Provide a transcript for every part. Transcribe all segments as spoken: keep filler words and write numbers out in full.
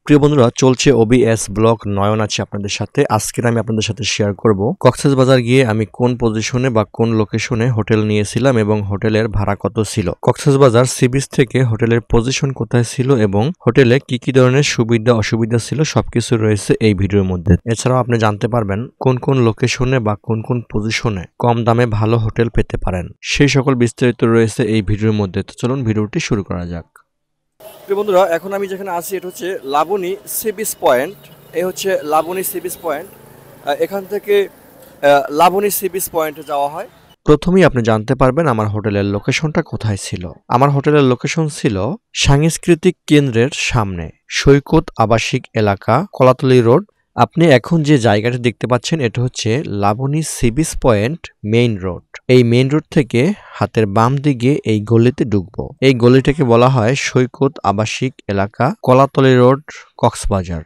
প্রিয় বন্ধুরা, চলছে ওবিএস ব্লগ নয়ন আছে আপনাদের সাথে। আজকের আমি আপনাদের সাথে শেয়ার করব কক্সবাজার গিয়ে আমি কোন পজিশনে বা কোন লোকেশনে হোটেল নিয়েছিলাম এবং হোটেলের ভাড়া কত ছিল। কক্সবাজার সি বিচ থেকে হোটেলের পজিশন কোথায় ছিল এবং হোটেলে কি কি ধরনের সুবিধা অসুবিধা ছিল সবকিছু রয়েছে এই ভিডিওর মধ্যে। এছাড়াও আপনি জানতে পারবেন কোন কোন লোকেশনে বা কোন কোন পজিশনে কম দামে ভালো হোটেল পেতে পারেন। সেই সকল বিস্তারিত রয়েছে এই ভিডিওর মধ্যে। তো চলুন ভিডিওটি শুরু করা যাক। প্রিয় বন্ধুরা, এখন আমি যেখানে আছি এটা হচ্ছে লাবণী সি বিচ পয়েন্ট। এই হচ্ছে লাবণী সি বিচ পয়েন্ট। এখান থেকে লাবণী সি বিচ পয়েন্টে যাওয়া হয়। প্রথমেই আপনি জানতে পারবেন আমার হোটেলের লোকেশনটা কোথায় ছিল। আমার হোটেলের লোকেশন ছিল সাংস্কৃতিক কেন্দ্রের সামনে, সৈকত আবাসিক এলাকা, কলাতলী রোড। আপনি এখন যে জায়গাটা দেখতে পাচ্ছেন এটা হচ্ছে Laboni sea beach point main road. এই মেইন রোড থেকে হাতের বাম দিকে এই গলিতে ঢুকবো। এই গলিটাকে বলা হয় সৈকত আবাসিক এলাকা, কলাতলী রোড, কক্সবাজার।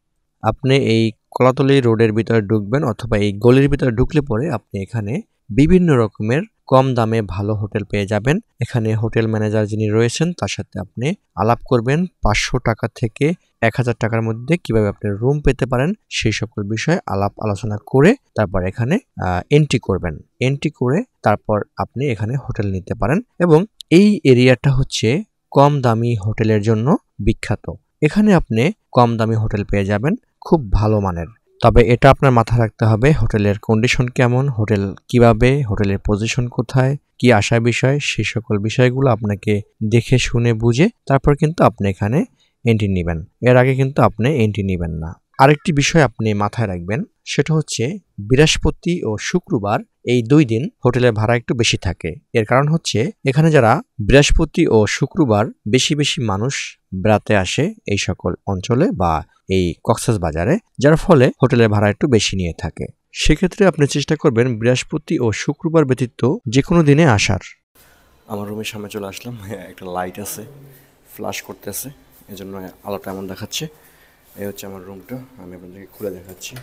আপনি এই কলাতলী রোডের ভিতরে ঢুকবেন অথবা এই গলির ভিতরে ঢুকলে পরে আপনি এখানে বিভিন্ন রকমের কম দামে ভালো হোটেল পেয়ে যাবেন। এখানে হোটেল ম্যানেজার যিনি রয়েছেন তার সাথে আপনি আলাপ করবেন। পাঁচশো টাকা থেকে এক হাজার টাকার মধ্যে কিভাবে আপনি রুম পেতে পারেন সেই সকল বিষয়ে আলাপ আলোচনা করে তারপর এখানে এন্ট্রি করবেন। এন্ট্রি করে তারপর আপনি এখানে হোটেল নিতে পারেন এবং এই এরিয়াটা হচ্ছে কম দামি হোটেলের জন্য বিখ্যাত। এখানে আপনি কম দামি হোটেল পেয়ে যাবেন, খুব ভালো মানের। তবে এটা আপনার মাথায় রাখতে হবে হোটেলের কন্ডিশন কেমন, হোটেল কিভাবে, হোটেলের পজিশন কোথায়, কি আসার বিষয়, সেই সকল বিষয়গুলো আপনাকে দেখে শুনে বুঝে তারপর কিন্তু আপনি এখানে এন্ট্রি নেবেন। এর আগে কিন্তু আপনি এন্ট্রি নেবেন না। আরেকটি বিষয় আপনি মাথায় রাখবেন, সেটা হচ্ছে বৃহস্পতি ও শুক্রবার এই দুই দিন হোটেলের ভাড়া একটু বেশি থাকে। এর কারণ হচ্ছে এখানে যারা বৃহস্পতি ও শুক্রবার বেশি বেশি মানুষ বেড়াতে আসে এই সকল অঞ্চলে বা এই কক্সবাজারে, যার ফলে হোটেলের ভাড়া একটু বেশি নিয়ে থাকে। সেক্ষেত্রে আপনি চেষ্টা করবেন বৃহস্পতি ও শুক্রবার ব্যতীত যে কোনো দিনে আসার। আমার রুমের সামনে চলে আসলাম। হ্যাঁ, একটা লাইট আছে, ফ্ল্যাশ করতেছে, এই জন্য আলোটা এমন দেখাচ্ছে। এই হচ্ছে আমার রুমটা, আমি আপনাদেরকে খুলে দেখাচ্ছি।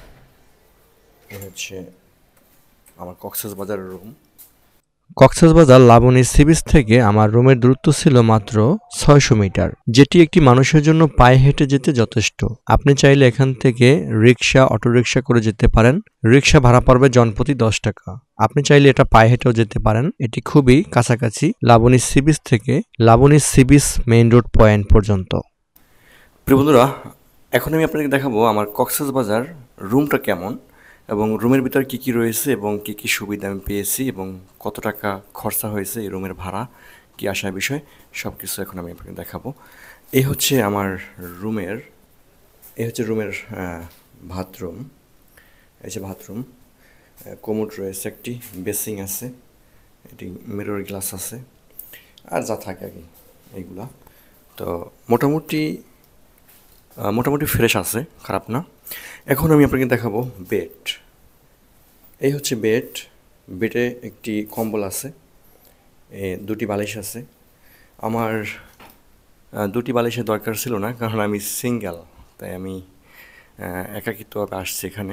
এই হচ্ছে আমার কক্সবাজারের room. Cox's Bazar Laboni sea beach থেকে আমার রুমের দূরত্ব ছিল মাত্র ছয়শো মিটার, যেটি একটি মানুষের জন্য পায়ে হেঁটে যেতে যথেষ্ট। আপনি চাইলে এখান থেকে রিক্সা, অটোরিক্সা করে যেতে পারেন। রিক্সা ভাড়া পড়বে জনপ্রতি দশ টাকা। আপনি চাইলে এটা পায়ে হেঁটেও যেতে পারেন। এটি খুবই কাছাকাছি লাবণী সি বিচ থেকে Laboni sea beach main road point পর্যন্ত। প্রিয় বন্ধুরা, এখন আমি আপনাকে দেখাবো আমার কক্সবাজার রুমটা কেমন এবং রুমের ভিতরে কী কী রয়েছে এবং কী কী সুবিধা আমি পেয়েছি এবং কত টাকা খরচা হয়েছে এই রুমের ভাড়া, কী আসার বিষয়, সব কিছু এখন আমি আপনাকে দেখাবো। এই হচ্ছে আমার রুমের এই হচ্ছে রুমের বাথরুম। এই যে বাথরুম, কোমোড রয়েছে, একটি বেসিং আছে, এটি মিরর গ্লাস আছে, আর যা থাকে আর কি এইগুলা। তো মোটামুটি মোটামুটি ফ্রেশ আছে, খারাপ না। এখন আমি আপনাকে দেখাবো বেড। এই হচ্ছে বেড। বেডে একটি কম্বল আছে, দুটি বালিশ আছে। আমার দুটি বালিশের দরকার ছিল না, কারণ আমি সিঙ্গেল, তাই আমি একাকিত্বভাবে আসছি এখানে।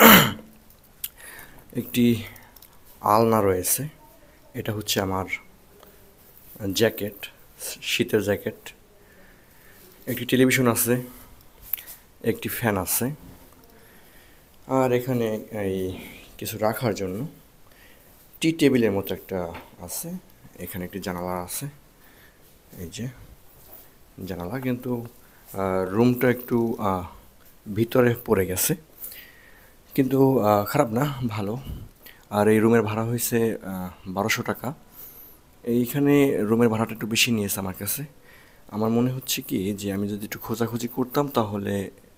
একটি আলনা রয়েছে, এটা হচ্ছে আমার জ্যাকেট, শীতের জ্যাকেট। একটি টেলিভিশন আছে, একটি ফ্যান আছে, আর এখানে এই কিছু রাখার জন্য টি টেবিলের মতো একটা আছে। এখানে একটি জানালা আছে, এই যে জানালা, কিন্তু রুমটা একটু ভিতরে পড়ে গেছে, কিন্তু খারাপ না, ভালো। আর এই রুমের ভাড়া হয়েছে বারোশো টাকা। এইখানে রুমের ভাড়াটা একটু বেশি নিয়েছে আমার কাছে। আমার মনে হচ্ছে কি যে আমি যদি একটু খোঁজাখুঁজি করতাম তাহলে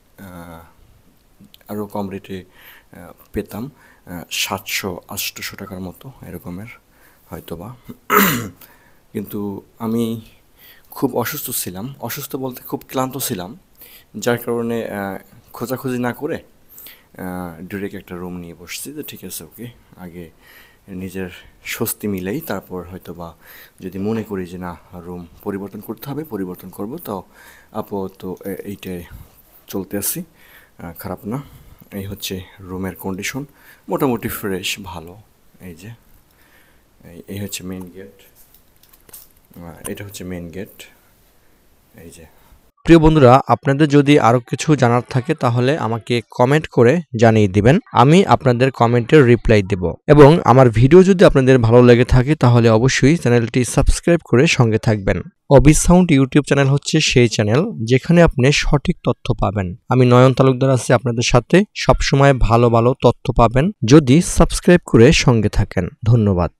আরও কম রেটে পেতাম, সাতশো আটশোশো টাকার মতো এরকমের হয়তো বা। কিন্তু আমি খুব অসুস্থ ছিলাম, অসুস্থ বলতে খুব ক্লান্ত ছিলাম, যার কারণে খোঁজাখুঁজি না করে ডিরেক্ট একটা রুম নিয়ে বসছি। তো ঠিক আছে, ওকে, আগে নিজের স্বস্তি মিলেই তারপর হয়তো বা যদি মনে করি যে না রুম পরিবর্তন করতে হবে পরিবর্তন করব, তো আপাতত এইটাই চলতে আসি, খারাপ না। এই হচ্ছে রুমের কন্ডিশন, মোটামুটি ফ্রেশ, ভালো। এই যে এই হচ্ছে মেন গেট, এটা হচ্ছে মেন গেট। এই যে প্রিয় বন্ধুরা, আপনাদের যদি আরো কিছু জানার থাকে তাহলে আমাকে কমেন্ট করে জানিয়ে দিবেন, আমি আপনাদের কমেন্টের রিপ্লাই দেব। এবং আমার ভিডিও যদি আপনাদের ভালো লেগে থাকে তাহলে অবশ্যই চ্যানেলটি সাবস্ক্রাইব করে সঙ্গে থাকবেন। অবি সাউন্ড ইউটিউব চ্যানেল হচ্ছে সেই চ্যানেল যেখানে আপনি সঠিক তথ্য পাবেন। আমি নয়ন তালুকদার আছি আপনাদের সাথে, সবসময় ভালো ভালো তথ্য পাবেন যদি সাবস্ক্রাইব করে সঙ্গে থাকেন। ধন্যবাদ।